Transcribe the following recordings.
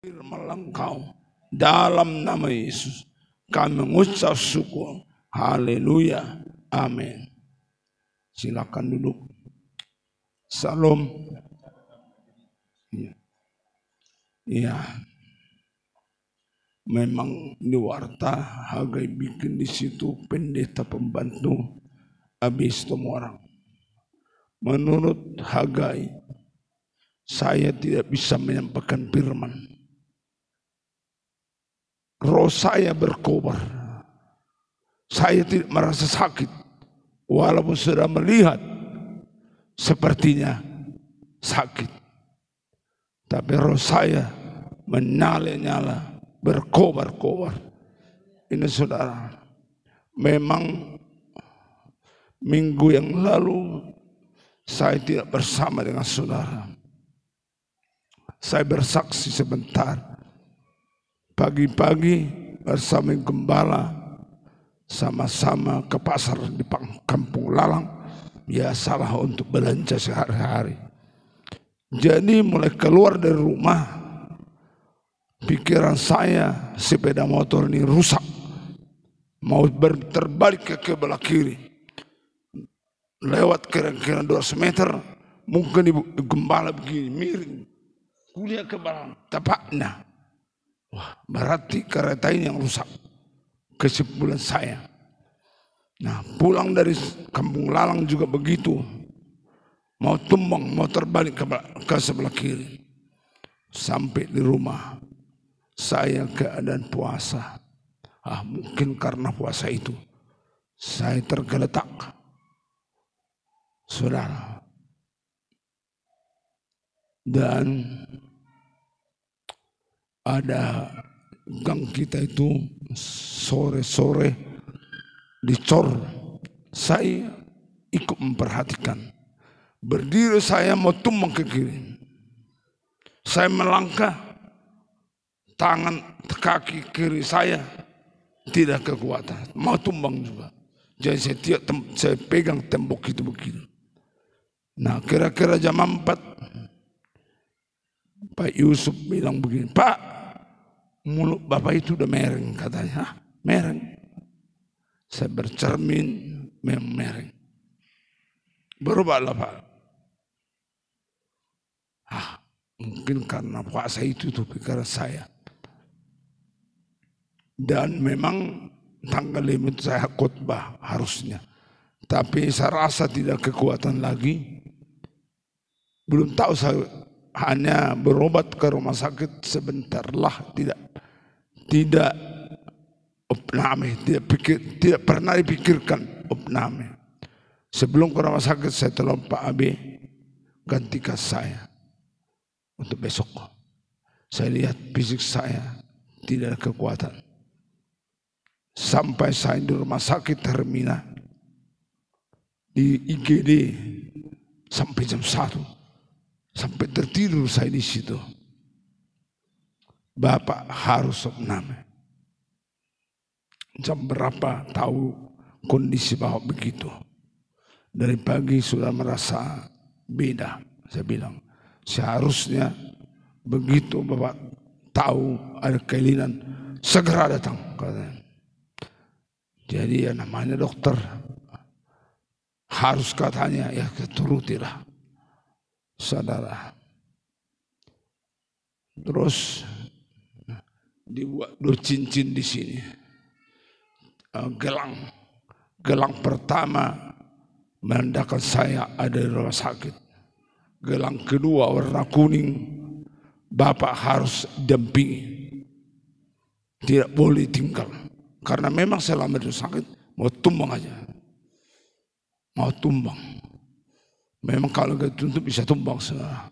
firman Engkau. Dalam nama Yesus kami mengucap syukur. Haleluya. Amin. Silakan duduk. Salam. Ya. Memang di warta Hagai bikin di situ pendeta pembantu habis semua orang. Menurut Hagai, saya tidak bisa menyampaikan firman. Roh saya berkobar. Saya tidak merasa sakit. Walaupun sudah melihat sepertinya sakit. Tapi roh saya menyala-nyala, berkobar-kobar. Ini saudara, memang minggu yang lalu saya tidak bersama dengan saudara. Saya bersaksi sebentar. Pagi-pagi bersama gembala sama-sama ke pasar di Kampung Lalang. Biasalah untuk belanja sehari-hari. Jadi mulai keluar dari rumah, pikiran saya sepeda motor ini rusak. Mau terbalik ke belah kiri. Lewat kira-kira 200 meter, mungkin ibu gembala begini miring. Kuliah ke belakang, tepatnya. Wah, berarti kereta ini yang rusak. Kesimpulan saya. Nah, pulang dari Kampung Lalang juga begitu. Mau tumbang, mau terbalik ke sebelah kiri. Sampai di rumah, saya keadaan puasa. Mungkin karena puasa itu, saya tergeletak. Saudara. Dan ada gang kita itu sore-sore dicor. Saya ikut memperhatikan. Berdiri saya mau tumbang ke kiri. Saya melangkah, tangan kaki kiri saya tidak kekuatan. Mau tumbang juga. Jadi saya pegang tembok itu begitu. Nah, kira-kira jam 4 Pak Yusuf bilang begini, Pak, mulut Bapak itu udah mereng katanya. Mereng. Saya bercermin, memang mereng. Berubahlah Pak. Mungkin karena puasa itu tuh pikiran saya. Dan memang tanggal 5 itu saya khotbah harusnya. Tapi saya rasa tidak kekuatan lagi. Belum tahu, saya hanya berobat ke rumah sakit sebentar lah, tidak opname, tidak pernah dipikirkan opname. Sebelum ke rumah sakit saya telepon Pak Abe gantikan saya untuk besok. Saya lihat fisik saya tidak ada kekuatan. Sampai saya di rumah sakit Hermina di IGD sampai jam 1. Sampai tertidur saya di situ. Bapak harus opname. Jam berapa tahu kondisi Bapak begitu. Dari pagi sudah merasa beda. Saya bilang, seharusnya begitu Bapak tahu ada kelainan, segera datang. Jadi ya namanya dokter, harus katanya ya keturutilah. Saudara, terus dibuat 2 cincin di sini, gelang pertama menandakan saya ada di rumah sakit, gelang kedua warna kuning, Bapak harus dampingi, tidak boleh tinggal, karena memang selama di rumah sakit mau tumbang aja, mau tumbang. Memang kalau gak tuntut bisa tumbang saudara.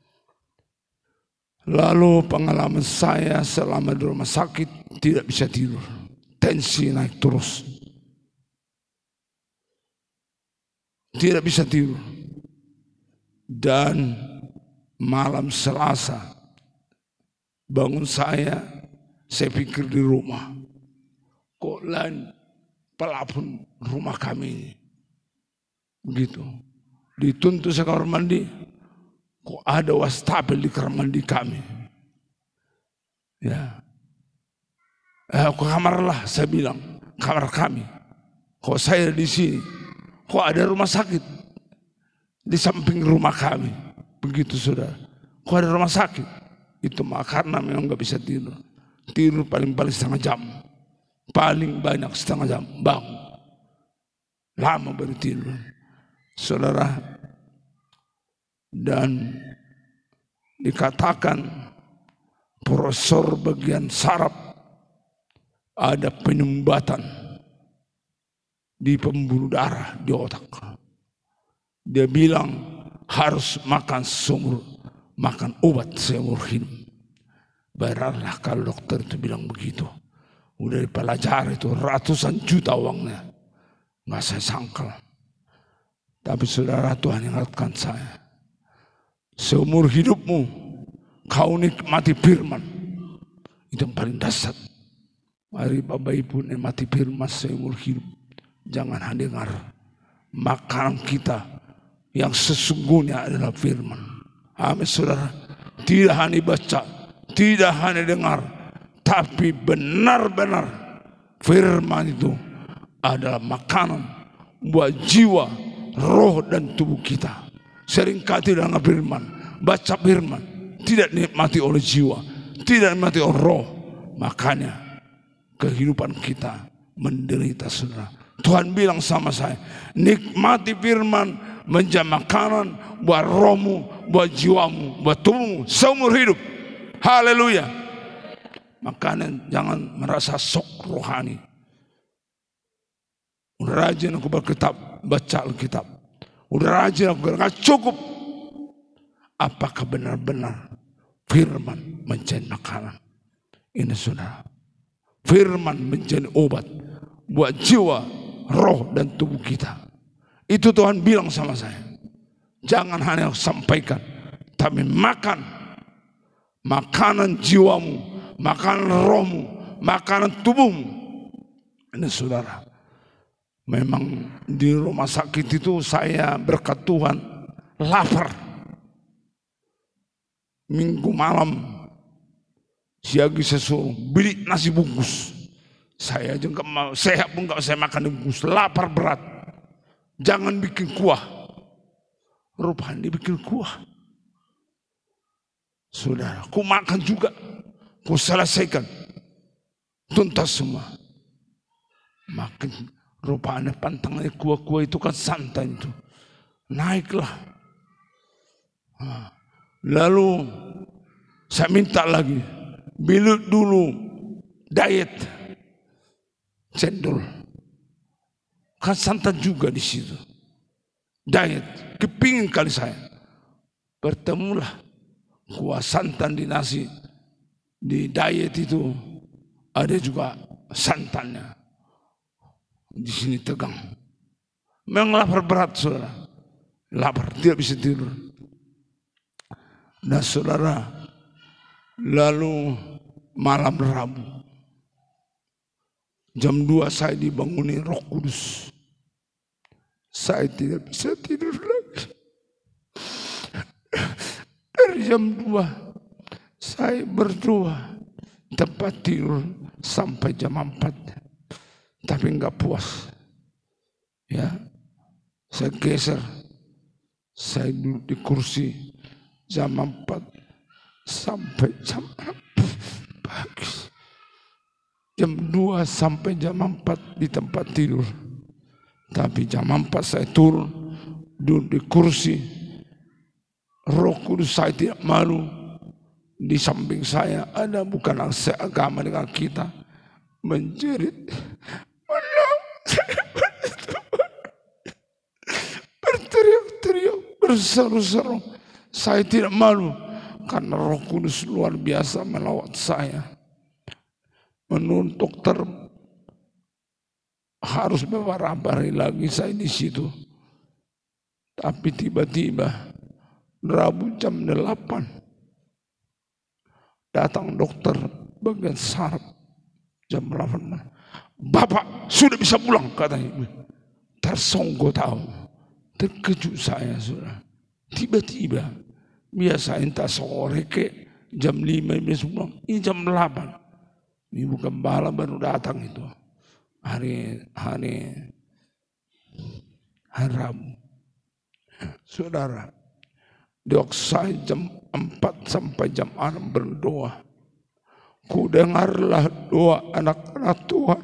Lalu pengalaman saya selama di rumah sakit tidak bisa tidur. Tensi naik terus. Tidak bisa tidur. Dan malam Selasa bangun saya pikir di rumah. Kok lain pelapon rumah kami. Begitu. Dituntut ke kamar mandi, kok ada wastafel di kamar mandi kami. Ya, ke kamar lah, saya bilang, kamar kami. Kok saya di sini? Kok ada rumah sakit di samping rumah kami? Begitu saudara. Kok ada rumah sakit? Itu karena memang nggak bisa tidur. Tidur paling-paling setengah jam. Paling banyak setengah jam. Bangun. Lama baru tidur. Saudara. Dan dikatakan prosor bagian saraf ada penyumbatan di pembuluh darah di otak. Dia bilang harus makan obat seumur hidup. Bayarlah kalau dokter itu bilang begitu. Udah dipelajari itu ratusan juta uangnya. Nggak saya sangkal. Tapi saudara, Tuhan ingatkan saya. Seumur hidupmu kau nikmati firman. Itu yang paling dasar. Mari Bapak Ibu nikmati firman seumur hidup. Jangan hanya dengar. Makanan kita yang sesungguhnya adalah firman. Amin saudara. Tidak hanya baca, tidak hanya dengar, tapi benar-benar firman itu adalah makanan buat jiwa, roh dan tubuh kita. Seringkali dengan firman, baca firman, tidak dinikmati oleh jiwa, tidak dinikmati oleh roh. Makanya kehidupan kita menderita saudara. Tuhan bilang sama saya, nikmati firman menjadi makanan buat rohmu, buat jiwamu, buat tubuhmu seumur hidup. Haleluya. Makanya jangan merasa sok rohani. Udah rajin aku berkitab, baca Alkitab. Udah rajin aku berkata cukup. Apakah benar-benar firman menjadi makanan? Ini saudara. Firman menjadi obat buat jiwa, roh dan tubuh kita. Itu Tuhan bilang sama saya. Jangan hanya sampaikan, tapi makan. Makanan jiwamu, makanan rohmu, makanan tubuhmu. Ini saudara. Memang di rumah sakit itu saya berkat Tuhan lapar. Minggu malam siagi sesuruh beli nasi bungkus. Saya aja nggak mau, sehat pun nggak saya makan bungkus. Lapar berat. Jangan bikin kuah. Rupanya dibikin kuah. Saudara, ku makan juga. Ku selesaikan. Tuntas semua. Makin rupanya pantangnya kuah-kuah itu kan santan itu. Naiklah. Lalu saya minta lagi. Beli dulu diet. Cendol. Kan santan juga di situ. Diet. Kepingin kali saya. Bertemulah kuah santan di nasi. Di diet itu ada juga santannya. Di sini tegang. Memang lapar berat saudara. Lapar, tidak bisa tidur. Nah saudara, lalu malam Rabu. Jam 2 saya dibanguni Roh Kudus. Saya tidak bisa tidur lagi. Dari jam 2 saya berdoa tempat tidur sampai jam 4. Tapi enggak puas. Ya. Saya geser. Saya duduk di kursi jam 4 sampai jam 6 pagi. Jam 2 sampai jam 4 di tempat tidur. Tapi jam 4 saya turun duduk di kursi. Roh Kudus saya tidak malu. Di samping saya ada bukan seagama dengan kita. Menjerit. Berteriak-teriak, berseru-seru. Saya tidak malu karena Roh Kudus luar biasa melawat saya. Menurut dokter harus beberapa hari lagi saya di situ. Tapi tiba-tiba Rabu jam 8 datang dokter bagian saraf jam 8. Bapak sudah bisa pulang katanya. Tersonggo tahu. Terkejut saya saudara. Tiba-tiba biasa entah sore ke jam 5 besok pulang. Ini jam 8. Ibu gembala baru datang itu. Hari Rabu. Saudara, dioksai jam 4 sampai jam 6 berdoa. Ku dengarlah doa anak-anak Tuhan.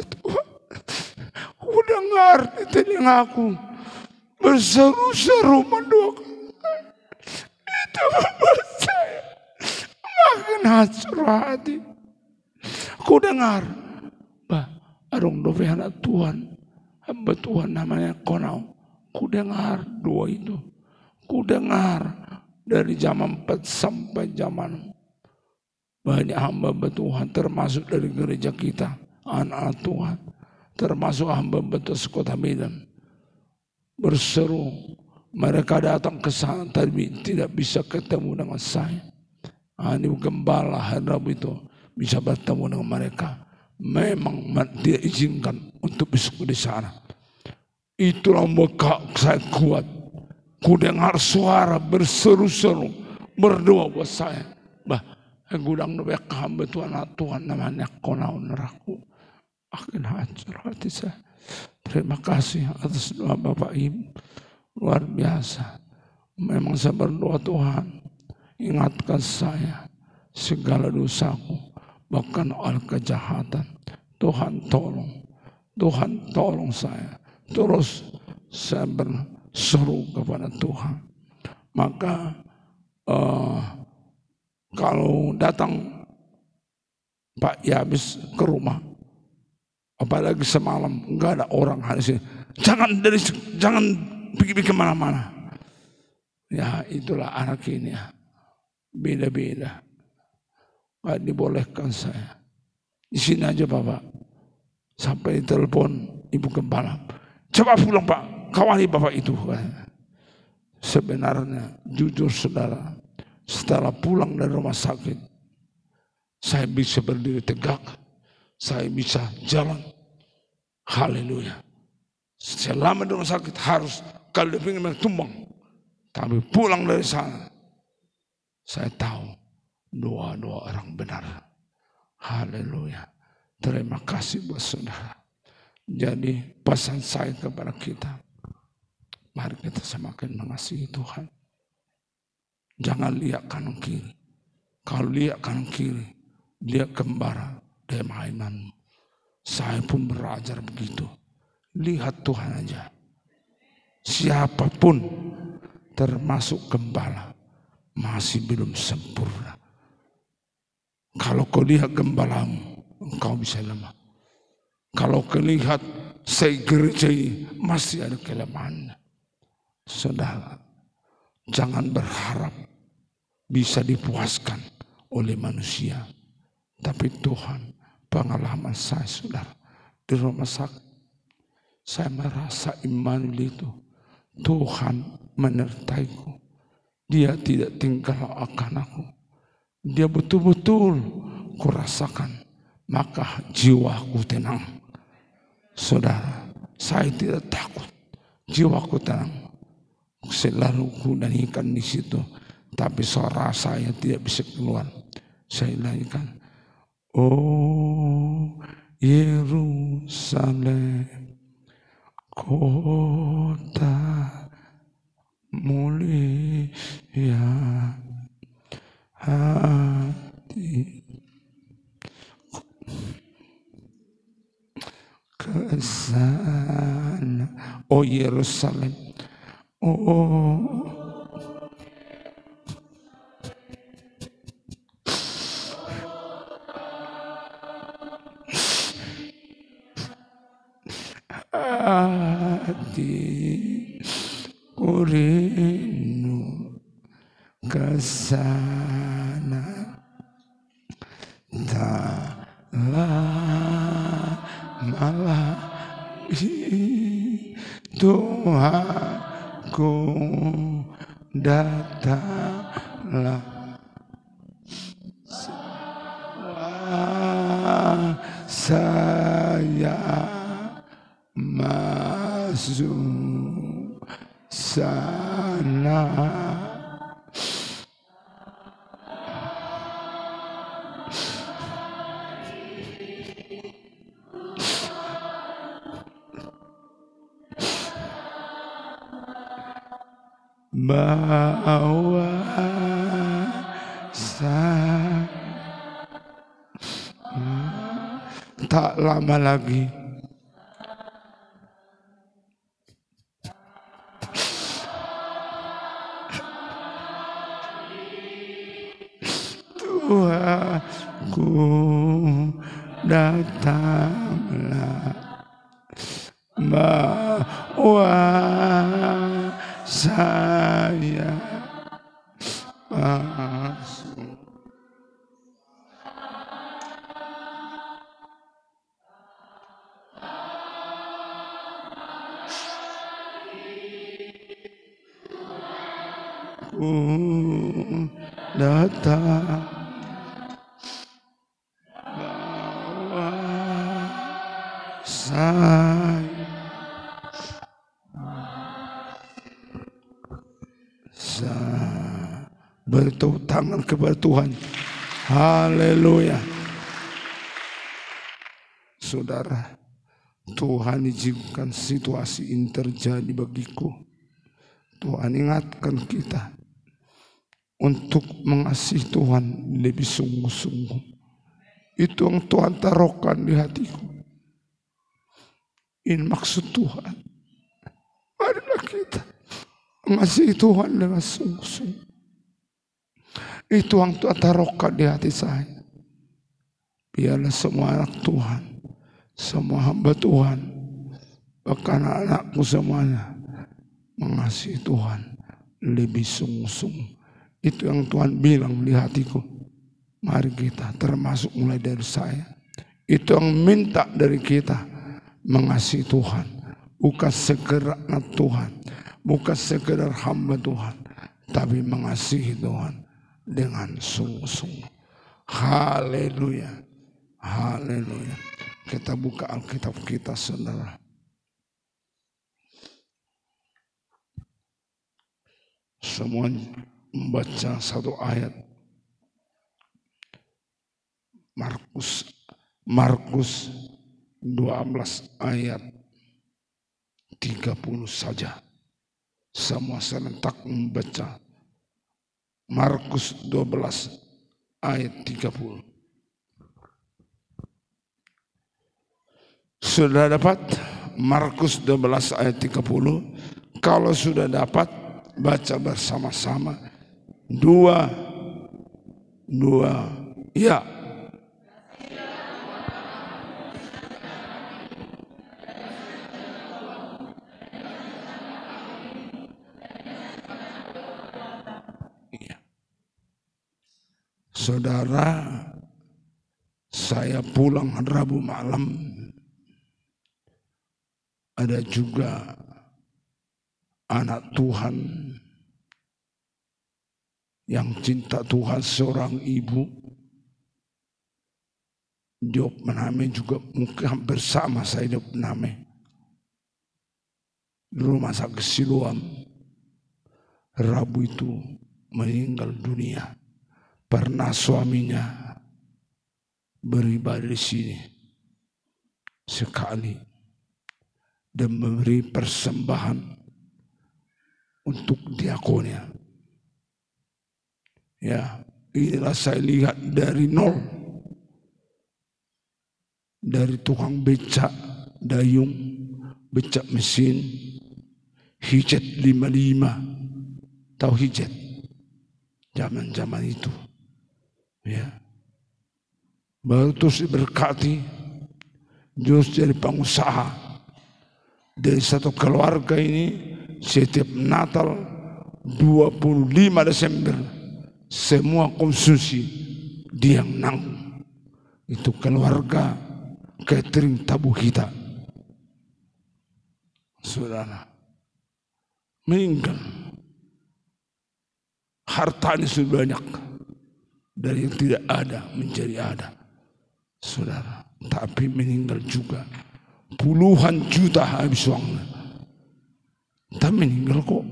Ku dengar di telingaku berseru-seru mendoakan. Itu membuat saya makin hancur hati. Ku dengar, arung doa anak Tuhan, hamba Tuhan namanya Konau. Ku dengar doa itu. Ku dengar dari jam 4 sampai jam 6. Banyak hamba Tuhan termasuk dari gereja kita, anak Tuhan, termasuk hamba Sekota Medan. Berseru, mereka datang ke sana tapi tidak bisa ketemu dengan saya. Ini gembala hari Rabu itu bisa bertemu dengan mereka. Memang tidak izinkan untuk bisa di sana. Itulah membuat saya kuat. Ku dengar suara berseru-seru berdoa buat saya. Gudang doa hamba Tuhan namanya Konau Neraku. Akan hancur hati saya. Terima kasih atas doa Bapak Ibu. Luar biasa. Memang saya berdoa Tuhan. Ingatkan saya segala dosaku. Bahkan al kejahatan. Tuhan tolong. Tuhan tolong saya. Terus saya berseru kepada Tuhan. Maka kalau datang Pak Yabis ke rumah, apalagi semalam enggak ada orang di sini, jangan pergi kemana-mana. Ya itulah anak ini ya, beda-beda. Nggak dibolehkan saya di sini aja Bapak. Sampai telepon Ibu Gembala, coba pulang Pak, kawali Bapak itu. Sebenarnya jujur saudara, setelah pulang dari rumah sakit, saya bisa berdiri tegak, saya bisa jalan. Haleluya. Selama di rumah sakit harus kalau ingin tumbang, tapi pulang dari sana, saya tahu doa-doa orang benar. Haleluya. Terima kasih buat saudara. Jadi pesan saya kepada kita, mari kita semakin mengasihi Tuhan. Jangan lihat kanan kiri. Kalau lihat kanan kiri, lihat kembara dari mainanmu. Saya pun belajar begitu. Lihat Tuhan aja. Siapapun termasuk gembala masih belum sempurna. Kalau kau lihat gembalamu, engkau bisa lemah. Kalau kau lihat saya gereja ini masih ada kelemahan. Saudara, jangan berharap bisa dipuaskan oleh manusia. Tapi Tuhan, pengalaman saya saudara di rumah sakit, saya merasa Immanuel itu Tuhan menyertaiku. Dia tidak tinggal akan aku. Dia betul-betul kurasakan. Maka jiwaku tenang. Saudara, saya tidak takut. Jiwaku tenang. Selalu ku nyanyikan di situ. Tapi suara saya tidak bisa keluar. Saya nyanyikan. Oh Yerusalem, kota mulia hati kesana. Oh Yerusalem, oh hati rindu kesana, tak lama lagi Tuhanku datanglah. Saya masuk sana. Bawa tak lama lagi Tuhanku datanglah bawa saya masuk. Datang bawa saya bertepuk tangan kepada Tuhan. Haleluya. Saudara, Tuhan izinkan situasi ini terjadi bagiku. Tuhan ingatkan kita untuk mengasihi Tuhan lebih sungguh-sungguh. Itu yang Tuhan taruhkan di hatiku. Ini maksud Tuhan. Marilah kita mengasihi Tuhan dengan sungguh-sungguh. Itu yang Tuhan taruhkan di hati saya. Biarlah semua anak Tuhan, semua hamba Tuhan, bahkan anak-anakku semuanya mengasihi Tuhan lebih sungguh-sungguh. Itu yang Tuhan bilang di hatiku. Mari kita, termasuk mulai dari saya. Itu yang minta dari kita, mengasihi Tuhan. Bukan sekedar anak Tuhan, bukan sekedar hamba Tuhan, tapi mengasihi Tuhan dengan sungguh-sungguh. Haleluya, haleluya. Kita buka Alkitab kita, saudara. Semua membaca satu ayat. Markus 12 ayat 30 saja. Semua serentak membaca Markus 12 ayat 30. Sudah dapat Markus 12 ayat 30? Kalau sudah dapat, baca bersama-sama. Dua, ya. Saudara, saya pulang Rabu malam, ada juga anak Tuhan yang cinta Tuhan, seorang ibu. Diop Mename juga mungkin hampir sama saya Diop Mename. Di rumah sakit Siloam, Rabu itu meninggal dunia. Pernah suaminya beribadah di sini sekali dan memberi persembahan untuk diakonnya. Ya, inilah saya lihat dari nol, dari tukang becak dayung, becak mesin, hijet 55, tahu hijet? Zaman-zaman itu. Ya, baru terus diberkati, terus jadi pengusaha. Dari satu keluarga ini, setiap Natal 25 Desember, semua konsumsi dia yang nanggung. Itu keluarga catering Tabu Hita. Saudara, meninggal. Hartanya sudah banyak. Dari yang tidak ada menjadi ada. Saudara, tapi meninggal juga. Puluhan juta habis uangnya. Tak meninggal kok.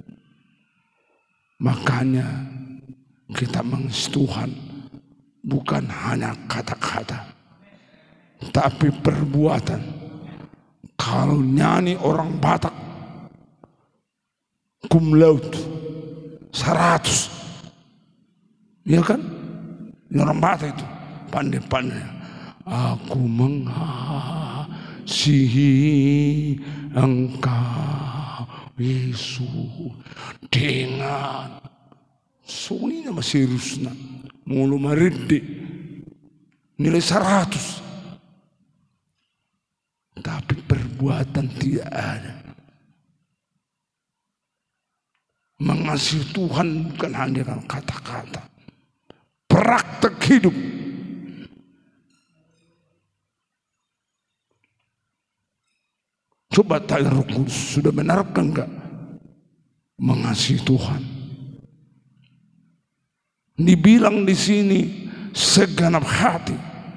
Makanya kita mengasihi Tuhan bukan hanya kata-kata, tapi perbuatan. Kalau nyanyi orang Batak cum laude, 100. Iya kan? Ini orang Batak itu pandai-pandai. Aku mengasihi engkau Yesus dengan suninya masih rusna mulu maridi nilai 100, tapi perbuatan tidak ada. Mengasihi Tuhan bukan hanya dengan kata-kata, praktek hidup. Coba tanya Roh Kudus, sudah benarkah enggak mengasihi Tuhan? Dibilang di sini segenap hati.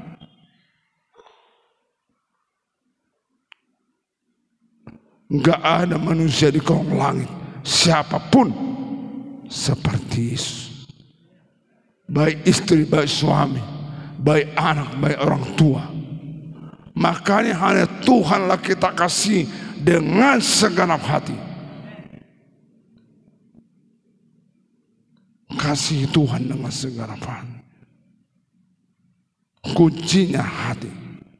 Enggak ada manusia di kolong langit siapapun seperti Yesus. Baik istri, baik suami, baik anak, baik orang tua. Makanya hanya Tuhanlah kita kasih dengan segenap hati. Kasih Tuhan dengan segenap hati. Kuncinya hati.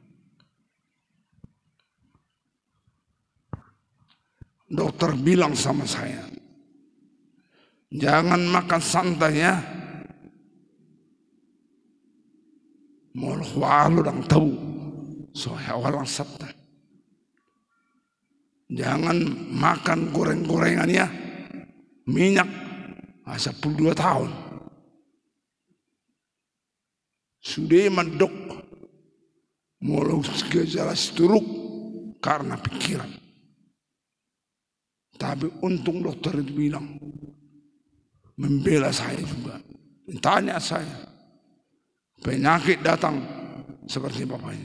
Dokter bilang sama saya, jangan makan santai ya. Moloh walu dang tahu. So walang sabta. Jangan makan goreng-gorengan ya. Minyak 12 tahun. Sudah mandok. Moloh gejala stroke karena pikiran. Tapi untung dokter itu bilang, membela saya juga. Tanya saya, penyakit datang seperti bapaknya.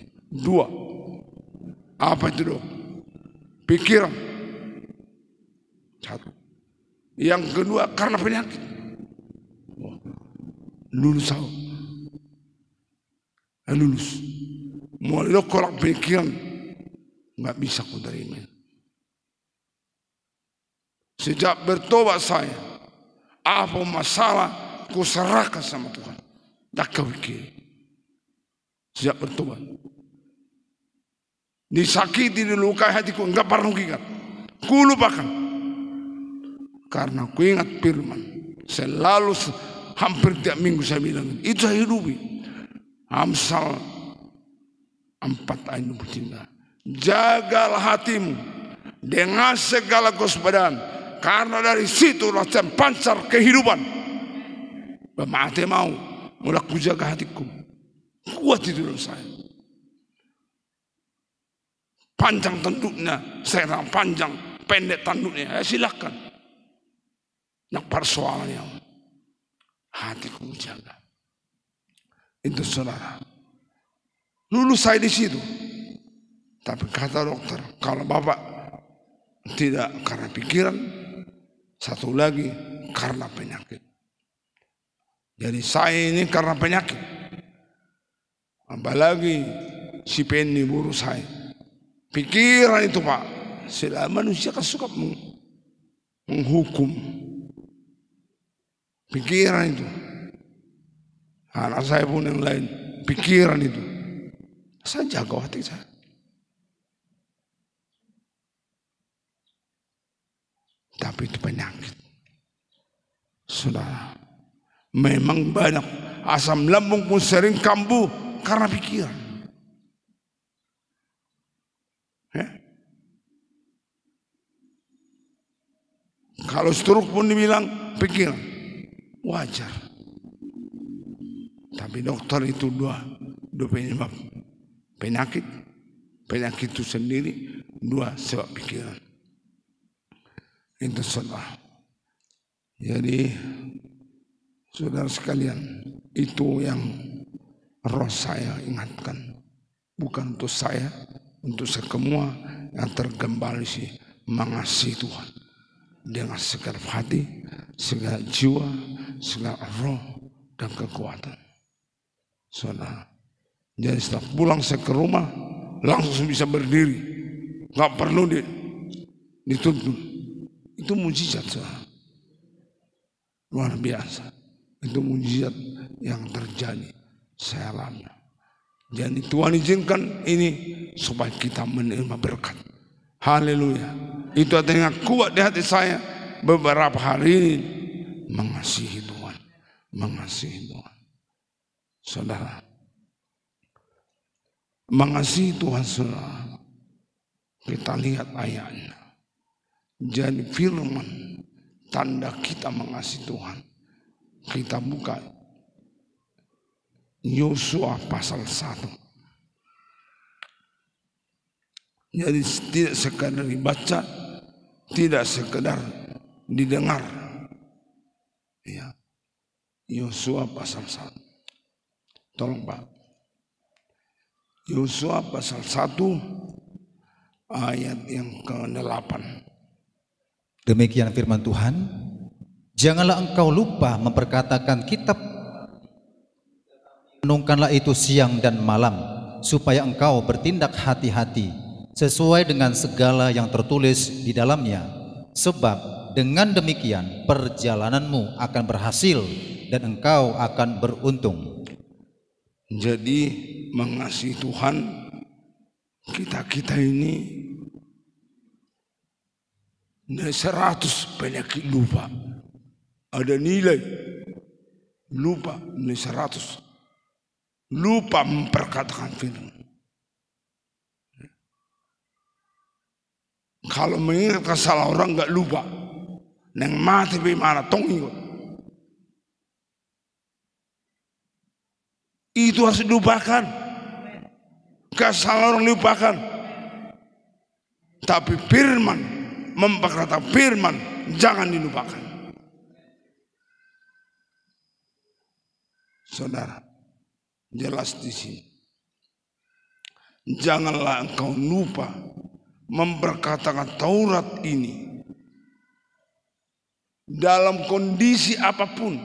2, apa itu dok? Pikiran. 1. Yang kedua karena penyakit. Lulus aku. Lulus. Mulai kolak pikiran, nggak bisa ku terima. Sejak bertobat saya, apa masalah ku serahkan sama Tuhan. Tak kewikir. Sejak bertobat, disakiti, dilukai hatiku, enggak pernah ingat. Ku lupakan. Karena ku ingat firman. Selalu hampir tiap minggu saya bilang, itu saya hidupi. Amsal 4 ayat 23. Jagalah hatimu dengan segala kewaspadaan. Karena dari situlah terpancar kehidupan. Bermati mau mulai ku jaga hatiku. Kuat itu dalam saya. Panjang tanduknya, saya panjang, pendek tanduknya. Silakan. Nak persoalannya, hatiku jaga. Itu saudara. Lulus saya di situ. Tapi kata dokter, kalau bapak tidak karena pikiran, satu lagi karena penyakit. Jadi saya ini karena penyakit. Apalagi si Penny buru saya. Pikiran itu pak. Sila manusia kan suka menghukum. Pikiran itu. Anak saya pun yang lain. Pikiran itu. Saya jaga hati saya. Tapi itu penyakit. Saudara, memang banyak asam lambung pun sering kambuh karena pikiran. Ya? Kalau stroke pun dibilang pikiran, wajar. Tapi dokter itu dua penyebab. Penyakit itu sendiri, 2 sebab pikiran. Itu saudara. Jadi saudara sekalian, itu yang roh saya ingatkan. Bukan untuk saya, untuk semua yang tergembali mengasihi Tuhan dengan segala hati, segala jiwa, segala roh dan kekuatan. Saudara, jadi setelah pulang saya ke rumah langsung bisa berdiri, nggak perlu dituntun. Itu mujizat, saudara. luar biasa. Itu mujizat yang terjadi saya alami. Jadi Tuhan izinkan ini supaya kita menerima berkat. Haleluya. Itu artinya kuat di hati saya beberapa hari ini mengasihi Tuhan, mengasihi Tuhan. Saudara, mengasihi Tuhan, saudara, kita lihat ayatnya. Jadi firman tanda kita mengasihi Tuhan. Kita buka Yosua pasal 1. Jadi tidak sekadar dibaca, tidak sekadar didengar. Ya. Yosua pasal 1. Tolong Pak. Yosua pasal 1 ayat yang ke-8. Demikian firman Tuhan. Janganlah engkau lupa memperkatakan kitab, renungkanlah itu siang dan malam, supaya engkau bertindak hati-hati sesuai dengan segala yang tertulis di dalamnya. Sebab dengan demikian perjalananmu akan berhasil dan engkau akan beruntung. Jadi mengasihi Tuhan, kita ini dari 100 penyakit lupa. Ada nilai lupa, nilai 100. Lupa memperkatakan firman. Kalau mengingatkan salah orang nggak lupa. Neng mati bagaimana tong ikut. Itu harus dilupakan. Kesalahan orang lupakan. Tapi firman, memperkatakan firman jangan dilupakan. Saudara, jelas di sini. Janganlah engkau lupa memperkatakan Taurat ini dalam kondisi apapun.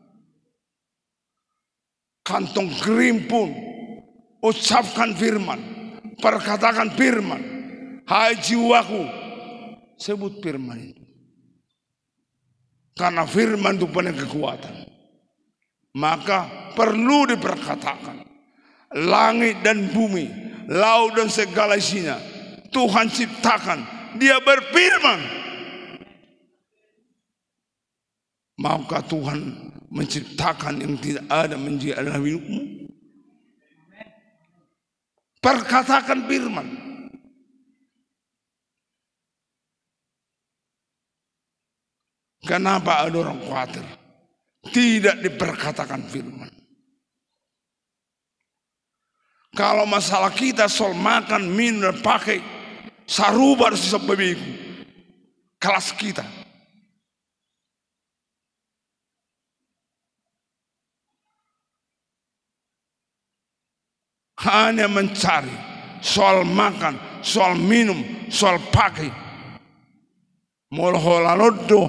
Kantong kering pun ucapkan firman, perkatakan firman. Hai jiwaku, sebut firman itu. Karena firman itu punya kekuatan. Maka perlu diperkatakan. Langit dan bumi, laut dan segala isinya, Tuhan ciptakan. Dia berfirman. Maukah Tuhan menciptakan yang tidak ada menjadi adalah hidupmu? Perkatakan firman. Kenapa ada orang khawatir tidak diperkatakan firman? Kalau masalah kita soal makan, minum, dan pakai, sarubar sebegitu kelas kita. Hanya mencari soal makan, soal minum, soal pakai. Molholalodo.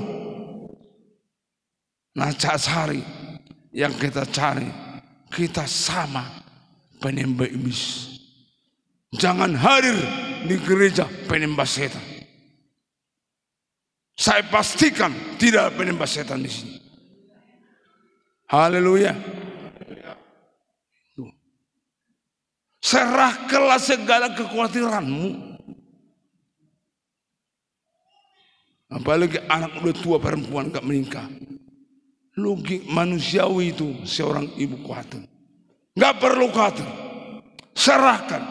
Nah, cari yang kita cari, kita sama penyembah iblis. Jangan hadir di gereja penyembah setan. Saya pastikan tidak ada penyembah setan di sini. Haleluya. Serahkanlah segala kekhawatiranmu. Apalagi anak udah tua, perempuan gak menikah. Logik manusiawi itu seorang ibu khawatir. Gak perlu khawatir. Serahkan.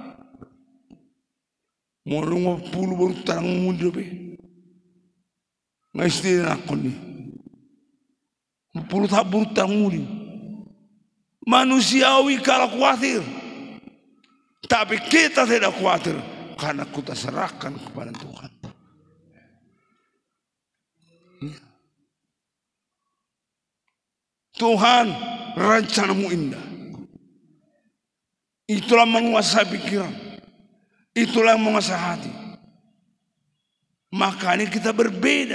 Mau lu 50 baru tarang mundur be. Nggak istilah aku nih. 10 tahun baru tarang mundur. Manusiawi kalau khawatir. Tapi kita tidak khawatir karena kita serahkan kepada Tuhan. Tuhan, rencanamu indah. Itulah menguasai pikiran. Itulah yang menguasai hati. Makanya kita berbeda.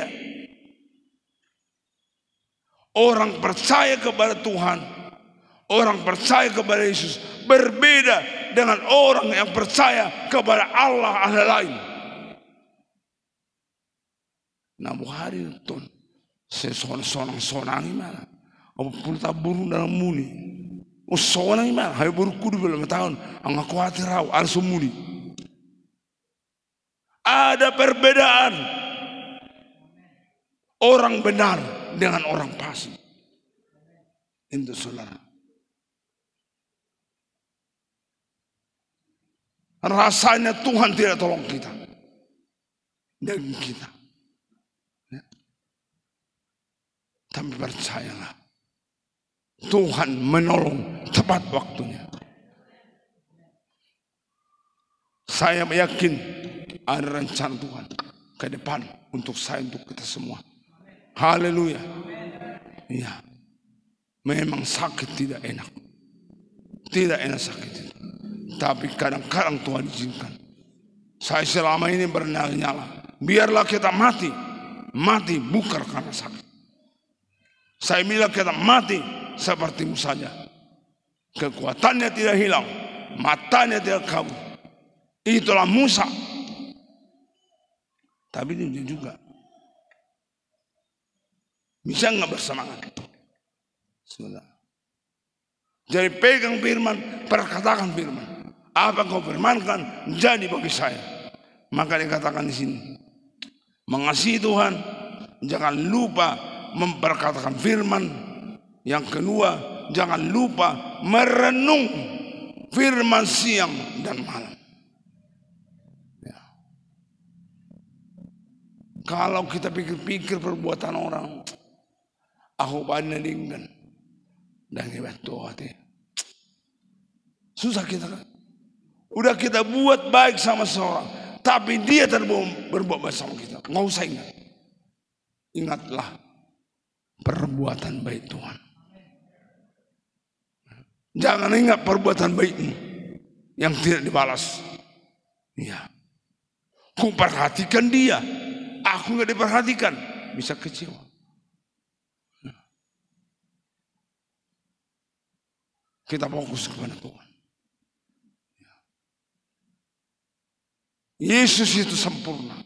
Orang percaya kepada Tuhan, orang percaya kepada Yesus berbeda dengan orang yang percaya kepada Allah lain. Namun hari itu sonang mana? Apa pulta burung dalam muli? Sonang mana? Hai berkudu belum tahun. Angak khawatir rau arsu muli. Ada perbedaan orang benar dengan orang fasik. Itu saudara. Rasanya Tuhan tidak tolong kita. Dan kita. Ya. Tapi percayalah. Tuhan menolong tepat waktunya. Saya yakin ada rencana Tuhan ke depan untuk saya, untuk kita semua. Haleluya. Iya. Memang sakit tidak enak. Tidak enak sakit itu. Tapi kadang-kadang Tuhan izinkan. Saya selama ini bernyala-nyala. Biarlah kita mati. Mati bukan karena sakit. Saya bilang kita mati sepertimu saja. Kekuatannya tidak hilang. Matanya tidak kabur. Itulah Musa. Tapi dia juga. Bisa nggak bersemangat? Sudah. Jadi pegang firman, perkatakan firman. Apa kau firmankan jadi bagi saya. Maka dikatakan di sini, mengasihi Tuhan, jangan lupa memperkatakan firman. Yang kedua, jangan lupa merenung firman siang dan malam. Ya. Kalau kita pikir-pikir perbuatan orang, aku banyak dengan dan hebat Tuhan. Susah kita kan. Udah kita buat baik sama seorang, tapi dia berbuat baik sama kita. Nggak usah ingat. Ingatlah perbuatan baik Tuhan. Jangan ingat perbuatan baikmu yang tidak dibalas. Ya. Ku perhatikan dia, aku nggak diperhatikan, bisa kecewa. Kita fokus kepada Tuhan. Yesus itu sempurna.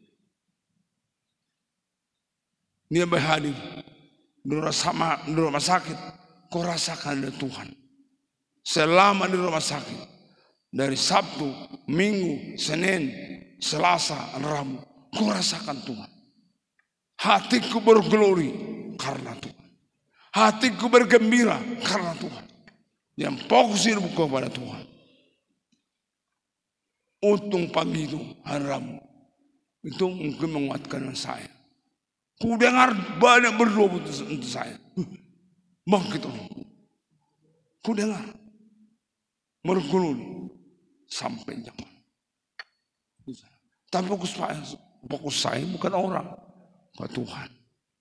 Dia berhadir di rumah sakit. Kau rasakan ada Tuhan. Selama di rumah sakit, dari Sabtu, Minggu, Senin, Selasa, Rabu, kau rasakan Tuhan. Hatiku bergelori karena Tuhan. Hatiku bergembira karena Tuhan. Yang fokus hidupku kepada Tuhan. Untung pagi itu hari Rabu itu mungkin menguatkan saya. Ku dengar banyak berdoa untuk saya. Bangkit orang. Ku dengar bergulung sampai jam. Tapi fokus saya bukan orang, bukan Tuhan.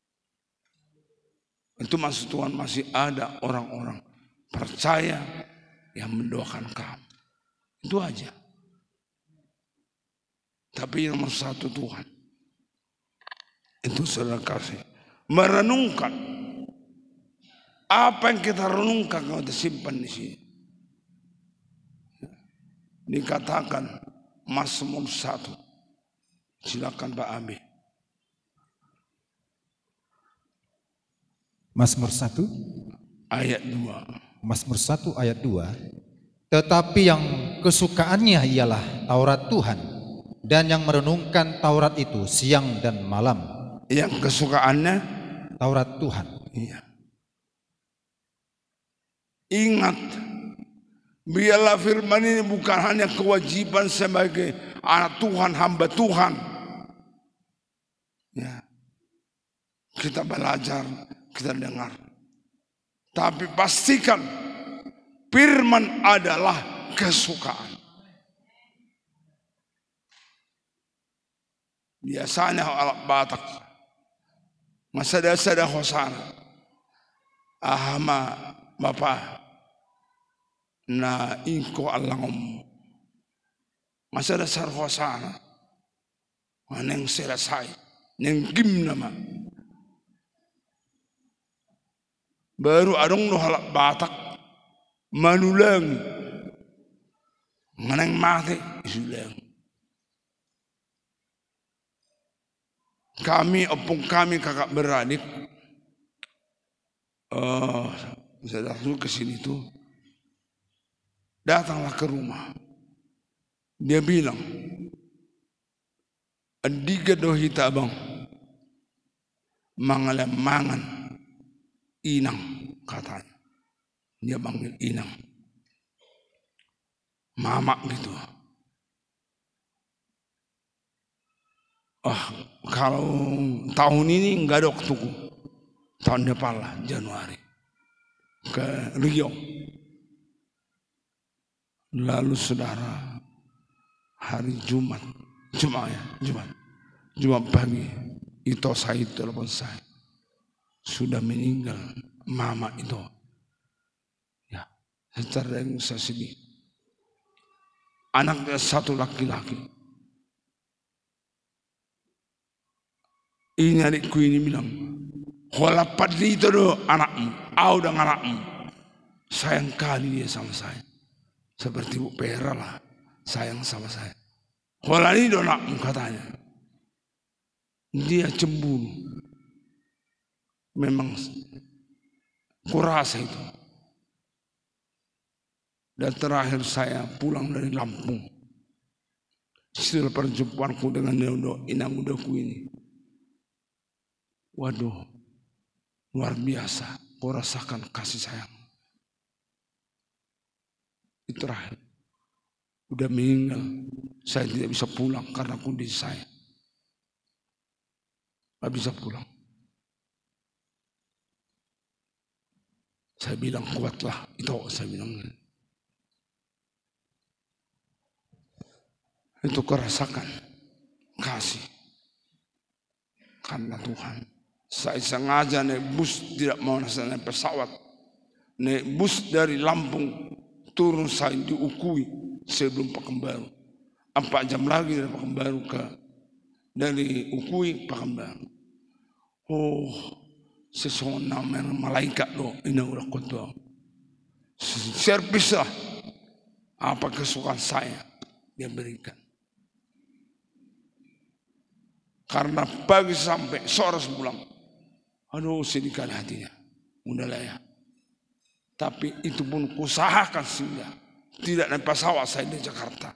Itu maksud Tuhan masih ada orang-orang percaya yang mendoakan kamu. Itu aja. Tapi nomor satu Tuhan. Itu saudara kasih. Merenungkan. Apa yang kita renungkan kalau kita simpan di sini. Dikatakan Mazmur 1. Silakan Pak Abi. Mazmur 1 ayat 2. Mazmur 1 ayat 2. Tetapi yang kesukaannya ialah Taurat Tuhan, dan yang merenungkan Taurat itu siang dan malam. Yang kesukaannya Taurat Tuhan. Iya. Ingat, biarlah firman ini bukan hanya kewajiban sebagai anak Tuhan, hamba Tuhan. Ya. Kita belajar, kita dengar. Tapi pastikan firman adalah kesukaan. Biasanya orang Batak masada-sada hosana ahama bapa na ingko alangom masada-sada hosana maneng selesai neng gim nama baru adong no halak Batak manulang maneng mate isulang. kami, opung kami, kakak beradik, bisa datang ke sini tuh, datanglah ke rumah. Dia bilang, "Adiga dohita abang, mangan inang," katanya. Dia panggil inang, mama gitu. Kalau tahun ini nggak ada waktuku. Tahun depan lah, Januari, ke Rio. Lalu saudara, hari Jumat pagi, itu saya telepon saya, sudah meninggal mama itu. Ya, secara yang saya sedih. Anaknya satu laki-laki. Ini adikku ini bilang, "Walapat itu do anakmu, udah anakmu." Sayang kali dia sama saya. Seperti Bu Pera lah, sayang sama saya. "Wala ini do anakmu," katanya. Dia cemburu. Memang kurasa itu. Dan terakhir saya pulang dari Lampung, setelah perjumpaanku dengan inang udaku ini, waduh, luar biasa. Kau rasakan kasih sayang. Itu terakhir. Udah meninggal. Saya tidak bisa pulang karena kondisi saya. Gak bisa pulang. Saya bilang, kuatlah. Itu saya bilang. Itu kau rasakan kasih karena Tuhan. Saya sengaja naik bus, tidak mau naik pesawat. Naik bus dari Lampung, turun saya di Ukui sebelum Pekanbaru. 4 jam lagi dari Pekanbaru dari Ukui Pekanbaru. Sesona malaikat loh, ini udah kuat. Servis lah, apa kesukaan saya dia berikan. Karena pagi sampai sore pulang, aduh sedih kali hatinya. Udahlah ya. Tapi itu pun kuusahakan sehingga tidak naik pesawat saya di Jakarta.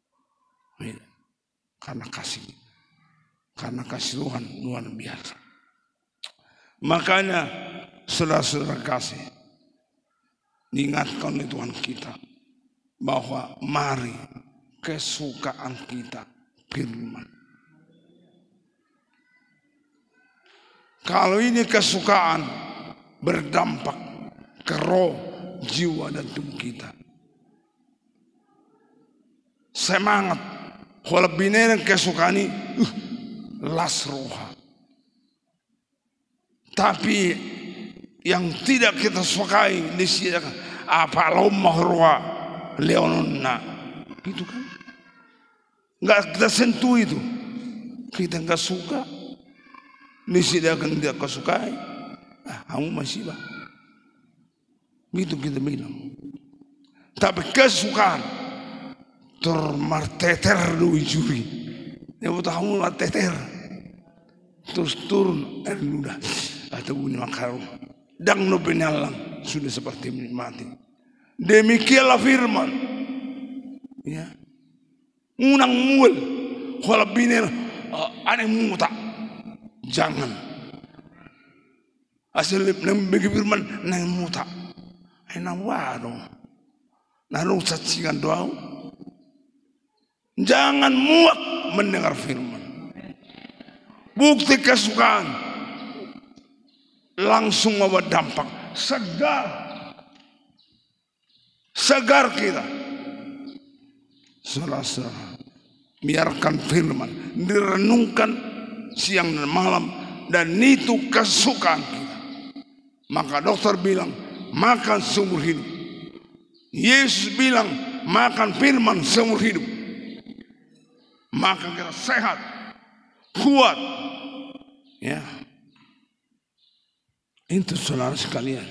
Karena kasih Tuhan luar biasa. Makanya saudara-saudara kasih, diingatkan oleh Tuhan kita bahwa mari kesukaan kita firman. Kalau ini kesukaan berdampak ke roh, jiwa dan tubuh kita. Semangat. Kalau binen kesukaan ini las roha. Tapi yang tidak kita sukai disediakan apa lomah roha leonona. Gitu kan? Enggak kita sentuh itu. Kita enggak suka. Disediakan tidak kau sukai, kamu masih bah. Gitu kita bilang. Tapi kesukaan termarteter dui juri. Dia butuh kamu marteter. Terus turun air ludah atau bunyi makarum. Dang no penyalang sudah seperti menikmati. Demikianlah firman. Ya. Unang mual. Kalau biner aneh muta. Jangan. Asal nang bagi firman nang muta. Nang wado. Nang saksikan doa. Jangan muak mendengar firman. Bukti kesukaan langsung membawa dampak segar kita. Saudara-saudara, biarkan firman direnungkan siang dan malam, dan itu kesukaan kita. Maka dokter bilang makan seumur hidup. Yesus bilang makan firman seumur hidup. Maka kita sehat, kuat. Ya. Itu saudara sekalian.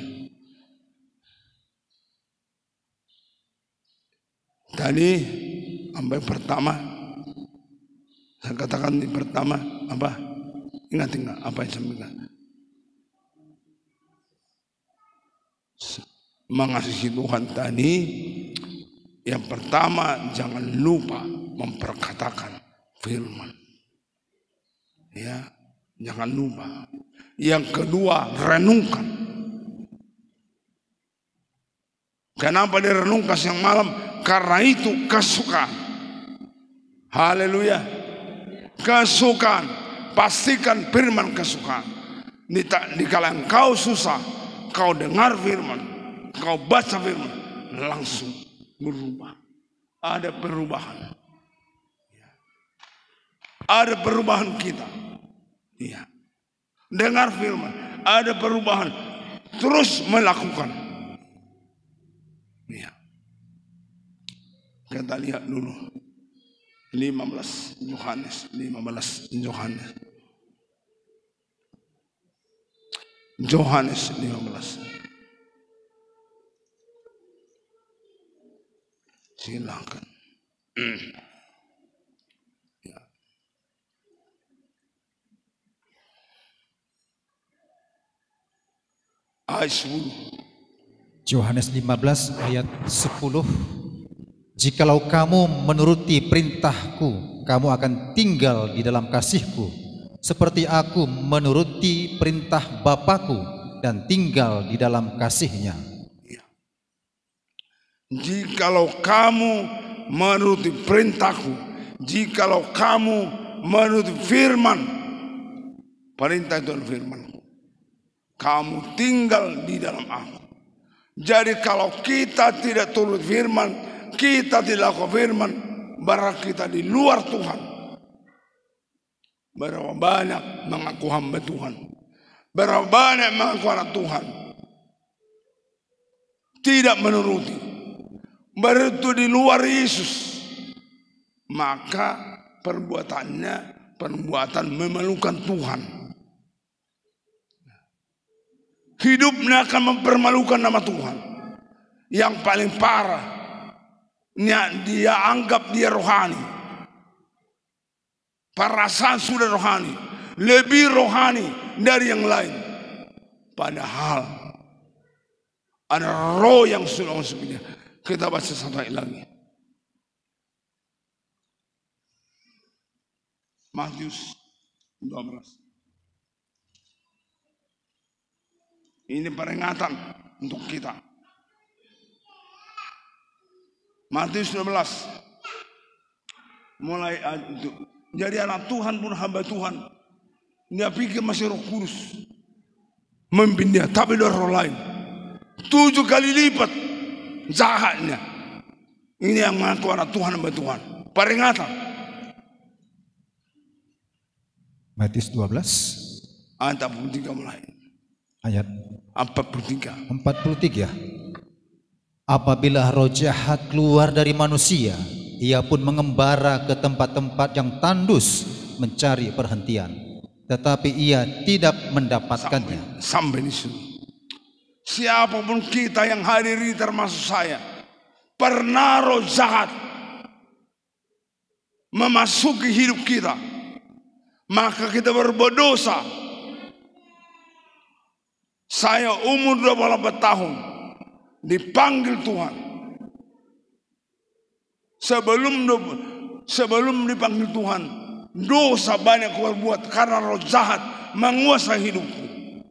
Tadi sampai pertama saya katakan di pertama apa? Ingat apa yang saya bilang. Mengasihi Tuhan tadi, yang pertama jangan lupa memperkatakan firman. Ya, jangan lupa. Yang kedua, renungkan. Kenapa direnungkan siang malam? Karena itu kesukaan. Haleluya. Kesukaan. Pastikan firman kesukaan. Di kala engkau susah, kau dengar firman, kau baca firman, langsung berubah. Ada perubahan. Ada perubahan kita. Iya. Dengar firman, ada perubahan. Terus melakukan. Iya. Kita lihat dulu 15 Yohanes. Yohanes 15. Silakan. Ya. Ayat 10. Yohanes 15 ayat 10. Jikalau kamu menuruti perintahku, kamu akan tinggal di dalam kasihku, seperti aku menuruti perintah Bapakku dan tinggal di dalam kasihnya. Jikalau kamu menuruti perintahku, jikalau kamu menuruti firman, perintah itu firmanku, kamu tinggal di dalam aku. Jadi kalau kita tidak turut firman, kita tidak lakukan firman, berarti kita di luar Tuhan. Berapa banyak mengaku hamba Tuhan, berapa banyak mengaku anak Tuhan, tidak menuruti, berarti di luar Yesus. Maka perbuatannya perbuatan memalukan Tuhan. Hidupnya akan mempermalukan nama Tuhan. Yang paling parah, dia anggap dia rohani. Perasaan sudah rohani, lebih rohani dari yang lain. Padahal ada roh yang sudah masuknya. Kita baca satu ayat lagi. Matius 12. Ini peringatan untuk kita. Matius 12. Mulai itu. Jadi anak Tuhan pun hamba Tuhan, dia pikir masih Roh Kudus memimpin dia, tapi ada roh lain 7 kali lipat jahatnya. Ini yang mengaku anak Tuhan, hamba Tuhan. Peringatan. Matius 12 ayat 43 mulai. Ayat 43. Apabila roh jahat keluar dari manusia, ia pun mengembara ke tempat-tempat yang tandus mencari perhentian, tetapi ia tidak mendapatkannya. Sampai di sini. Siapapun kita yang hadiri termasuk saya, pernah roh jahat memasuki hidup kita, maka kita berbuat dosa. Saya umur 28 tahun dipanggil Tuhan. Sebelum dipanggil Tuhan, dosa banyak aku berbuat karena roh jahat menguasai hidupku.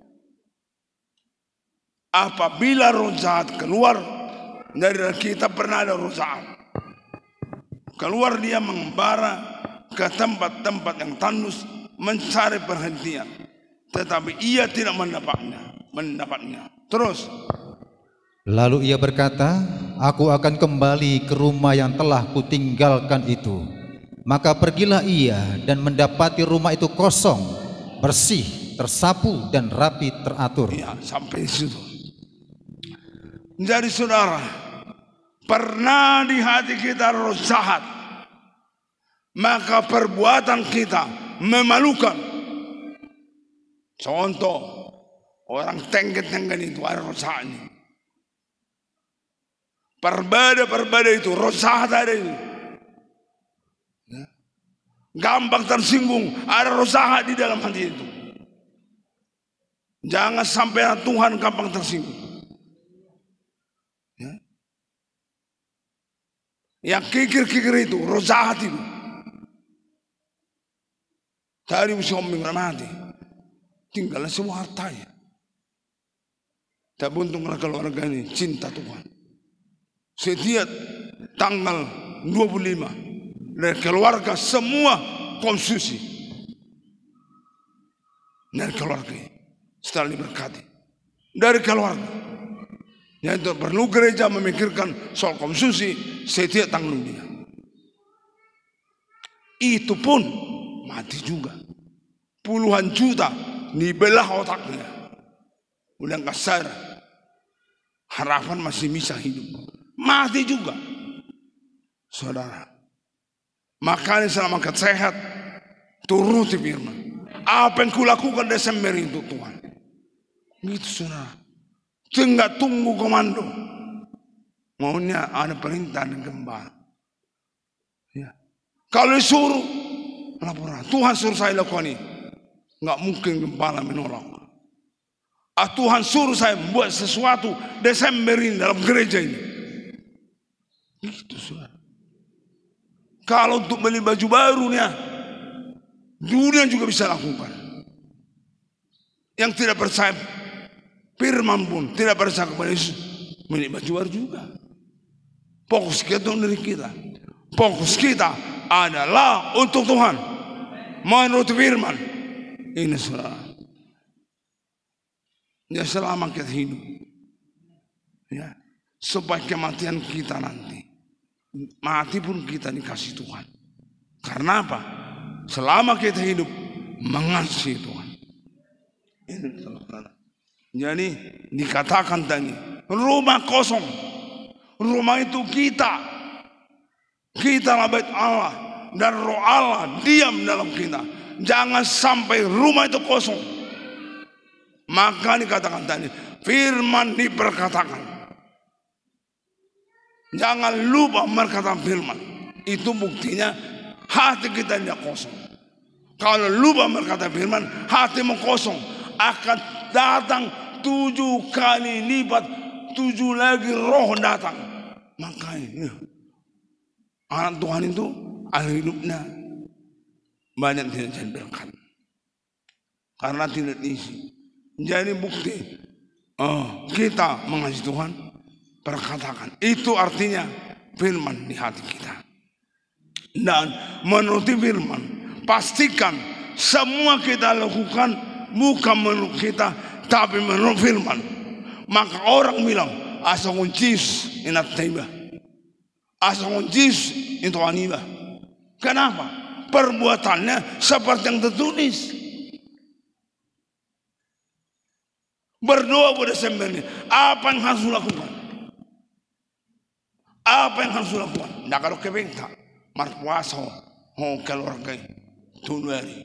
Apabila roh jahat keluar dari kita, pernah ada roh jahat keluar, dia mengembara ke tempat-tempat yang tandus mencari perhentian, tetapi ia tidak mendapatnya. Terus lalu ia berkata, aku akan kembali ke rumah yang telah kutinggalkan itu. Maka pergilah ia dan mendapati rumah itu kosong, bersih, tersapu dan rapi teratur. Ya, sampai situ. Jadi saudara, pernah di hati kita roh jahat, maka perbuatan kita memalukan. Contoh, orang tengget-tengget itu ada roh jahatnya. Perbeda itu roh jahat ada itu. Ya. gampang tersinggung, ada roh jahat di dalam hati itu. Jangan sampai Tuhan gampang tersinggung. Ya. Yang kikir-kikir itu, roh jahat itu. Dari musuh mati, tinggallah semua hartanya. Tak untunglah keluarga ini cinta Tuhan. Setiap tanggal 25 dari keluarga semua konsumsi dari keluarga ini. Setelah diberkati dari keluarga, yaitu perlu gereja memikirkan soal konsumsi setiap tanggal dia. Itu pun mati juga. Puluhan juta dibelah otaknya, udah nggak sadar, harapan masih bisa hidup, mati juga, saudara. Makanya selama sehat, turuti firman. Apa yang kulakukan Desember itu Tuhan. Gitu saudara. Tinggal tunggu komando. Maunya ada perintah dan gembala. Ya. Kalau disuruh laporan, Tuhan suruh saya lakukan ini, nggak mungkin gembala menolak. Tuhan suruh saya membuat sesuatu Desember ini dalam gereja ini. Gitu saudara. Kalau untuk beli baju barunya, dunia juga bisa lakukan. Yang tidak percaya firman pun tidak percaya kepada Yesus, beli baju baru juga. Fokus kita dari kita. Fokus kita adalah untuk Tuhan. Menurut firman. Ini saudara. Ya selama kita hidup. Ya. Supaya kematian kita nanti. Mati pun kita dikasih Tuhan. Karena apa? Selama kita hidup mengasihi Tuhan. Ini saudara. Jadi dikatakan tadi rumah kosong. Rumah itu kita. Kita lah bait Allah. Dan roh Allah diam dalam kita. Jangan sampai rumah itu kosong. Maka dikatakan tadi firman diperkatakan. Jangan lupa berkata firman. Itu buktinya hati kita tidak kosong. Kalau lupa berkata firman, hatimu kosong. Akan datang 7 kali lipat, 7 lagi roh datang. Makanya anak Tuhan itu ahli hidupnya banyak tidak jadi berkat. Karena tidak diisi. Jadi bukti kita mengasihi Tuhan, perkatakan. Itu artinya firman di hati kita. Dan menuruti firman, pastikan semua kita lakukan bukan menurut kita, tapi menurut firman. Maka orang bilang asa kuncis inat tiba, asa kuncis itu aniba. Kenapa? Perbuatannya seperti yang tertulis. Berdoa pada Desember ini, apa yang harus lakukan? Apa yang harus lakukan? Nah kalau kebenta, marpuasa, keluarga tunari.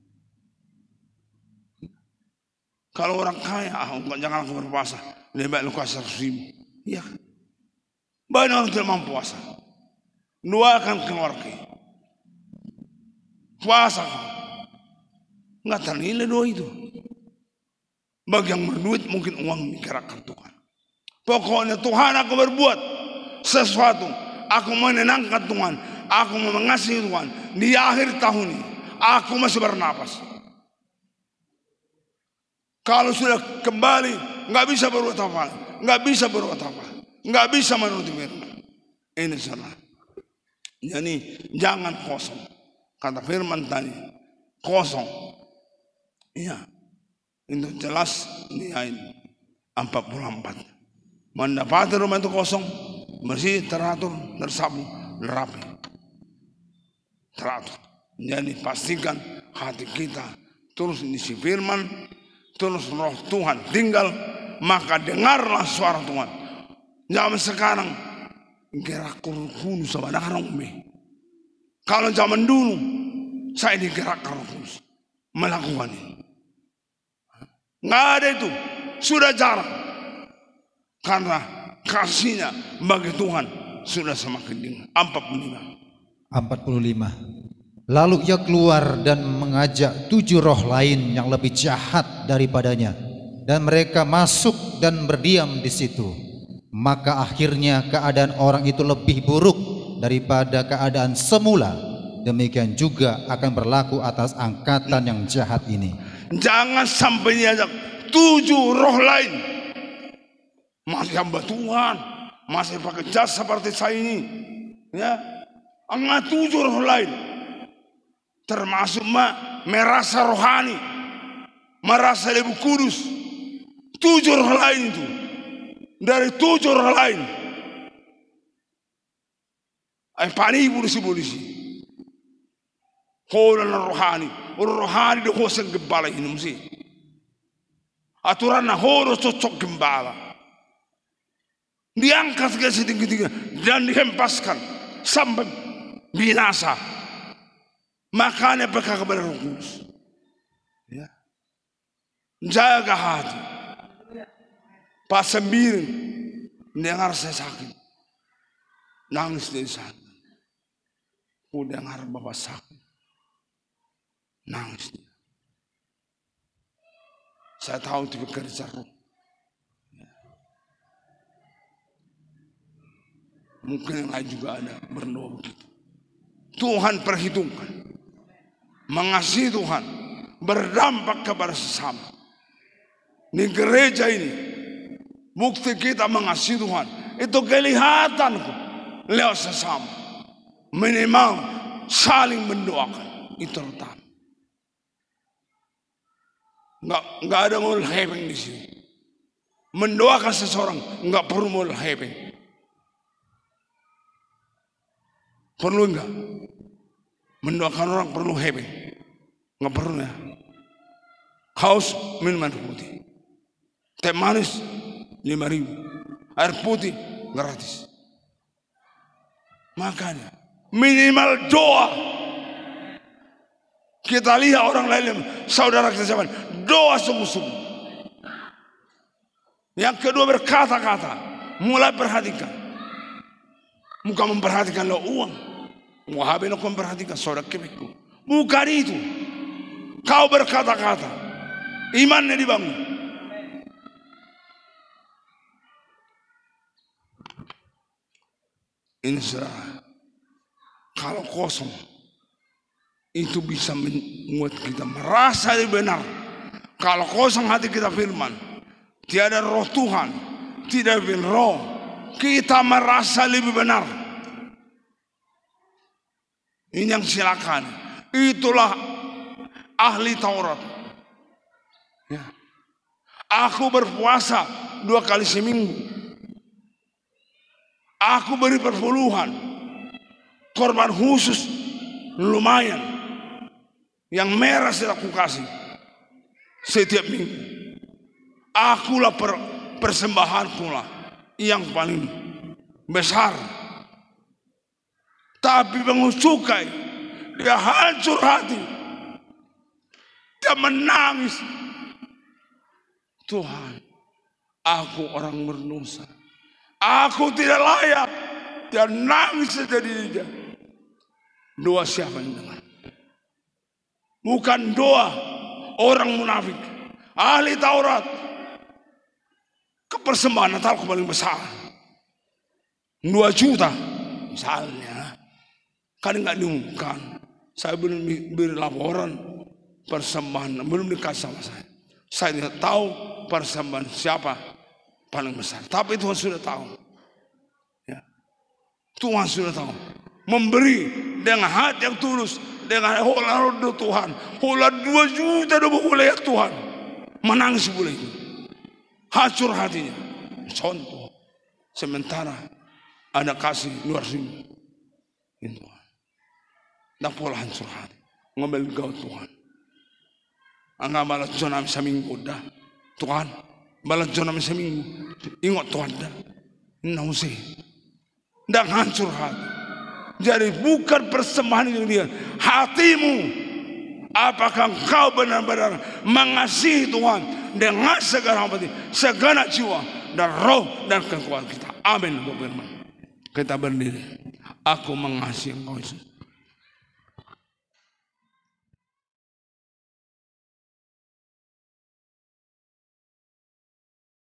Kalau orang kaya, jangan langsung berpuasa. Lebih baik lu kasih 100.000. Iya. Banyak orang tidak mampu puasa. Doakan keluarga. Puasa. Nggak ternilai doa itu. Bagi yang berduit mungkin uang digerakkan Tuhan. Pokoknya Tuhan aku berbuat sesuatu. Aku menenangkan Tuhan. Aku mengasihi Tuhan. Di akhir tahun ini aku masih bernapas. Kalau sudah kembali, nggak bisa berbuat apa, nggak bisa berbuat apa, nggak bisa menuruti firman. Ini salah. Jadi jangan kosong. Kata firman tadi, kosong. Iya, itu jelas di ayat 44. Mendapati rumah itu kosong, bersih, teratur, tersapu, rapi, teratur. Jadi pastikan hati kita terus diisi firman. Terus roh Tuhan tinggal, maka dengarlah suara Tuhan. Zaman sekarang gerak kunu sebenarnya kalau zaman dulu saya digerakkan roh kudus melakukan ini. Nggak ada itu, sudah jarang. Karena kasihnya bagi Tuhan sudah semakin tinggi. 45. Lalu ia keluar dan mengajak 7 roh lain yang lebih jahat daripadanya, dan mereka masuk dan berdiam di situ. Maka akhirnya keadaan orang itu lebih buruk daripada keadaan semula. Demikian juga akan berlaku atas angkatan yang jahat ini. Jangan sampai diajak 7 roh lain, masih hamba Tuhan, masih pakai jas seperti saya ini, ya, angkat 7 roh lain, termasuk merasa rohani, merasa lebih kudus. 7 roh lain itu, dari 7 roh lain, pani polisi, Holan rohani di hosen gembala ini mesti. Aturan horo cocok gembala. Diangkat ke setinggi-tinggi dan dihempaskan sampai binasa. Makanya mereka kepada Roh Kudus. Ya. Jaga hati. Pas 9 dengar saya sakit, nangis dari sana. Ku dengar bapak sakit, nangis dia. Saya tahu itu bekerja roh. Mungkin yang lain juga ada berdoa begitu. Tuhan perhitungkan. Mengasihi Tuhan berdampak kepada sesama. Di gereja ini bukti kita mengasihi Tuhan itu kelihatan lewat sesama. Minimal saling mendoakan, itu utama. Nggak ada modal hepeng di sini. Mendoakan seseorang nggak perlu modal hepeng. Perlu enggak? Mendoakan orang perlu hepeng? Nggak perlu ya. Haus minuman putih, teh manis 5.000, air putih gratis. Makanya minimal doa. Kita lihat orang lain, saudara kita zaman, doa sungguh-sungguh. Yang kedua berkata-kata, mulai perhatikan. Bukan memperhatikan lo uang. Muhabe lo memperhatikan saudara kebekku. Bukan itu. Kau berkata-kata, imannya dibangun. Ini saudara, kalau kosong, itu bisa membuat kita merasa lebih benar. Kalau kosong hati kita firman, tiada roh Tuhan, tidak bin roh, kita merasa lebih benar. Ini yang silakan. Itulah ahli Taurat. Ya. Aku berpuasa 2 kali seminggu. Aku beri perpuluhan, korban khusus lumayan. Yang merah saya aku kasih setiap minggu. Akulah persembahanku lah yang paling besar. Tapi mengusukai, dia hancur hati, dia menangis. Tuhan, aku orang berdosa, aku tidak layak. Dia nangis saja di dia. Doa siapa yang dengar? Bukan doa orang munafik, ahli Taurat. Kepersembahan Natalku paling besar 2 juta misalnya, kan nggak diumumkan. Saya belum beri laporan persembahan, belum dikasih sama saya. Saya tidak tahu persembahan siapa paling besar, tapi Tuhan sudah tahu. Ya. Tuhan sudah tahu. Memberi dengan hati yang tulus, dengan hola Tuhan, hola 2 juta boleh ya Tuhan, menangis boleh itu, hancur hatinya. Contoh, sementara ada kasih luar sini, itu tak pola hancur hati, ngambil kau Tuhan. Angga balas jonam seminggu dah, Tuhan, balas jonam seminggu, ingat Tuhan dah, nausi, dah hancur hati. Jadi bukan persembahan yang dia, hatimu. Apakah engkau benar-benar mengasihi Tuhan dengan segala hati, segala jiwa dan roh dan kekuatan kita. Amin. Kita berdiri. Aku mengasihi engkau Yesus.